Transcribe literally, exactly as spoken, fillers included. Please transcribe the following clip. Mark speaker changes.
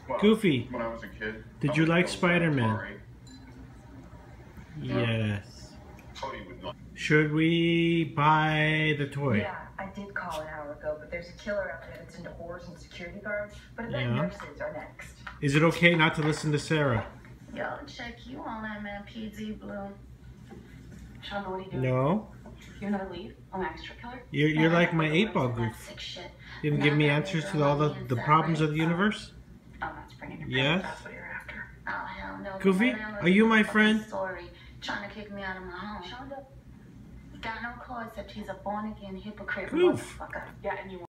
Speaker 1: Well,
Speaker 2: Goofy,
Speaker 1: when I was a kid,
Speaker 2: did you like Spider-Man? Yes.
Speaker 1: Cody would not.
Speaker 2: Should we buy the toy?
Speaker 3: Yeah, I did call an hour ago, but there's a killer out there that's into whores and security guards. But I bet
Speaker 2: Yeah.
Speaker 3: nurses are next.
Speaker 2: Is it okay not to listen to Sarah?
Speaker 4: Yo, check you on that man, P Z Blue. Sean, what are you doing?
Speaker 2: No.
Speaker 4: You're another lead? I'm an extra killer?
Speaker 2: You're, you're like my eight ball goof. You can give me answers to all the, the problems of the universe?
Speaker 4: Oh, that's bringing your
Speaker 2: Yes.
Speaker 4: That's what you're after. Oh, hell no.
Speaker 2: Goofy, are you my friend?
Speaker 4: Sorry, trying to kick me out of my home. Sean, got no cause except he's a born again hypocrite.
Speaker 2: Goof.
Speaker 4: Motherfucker. Yeah, and you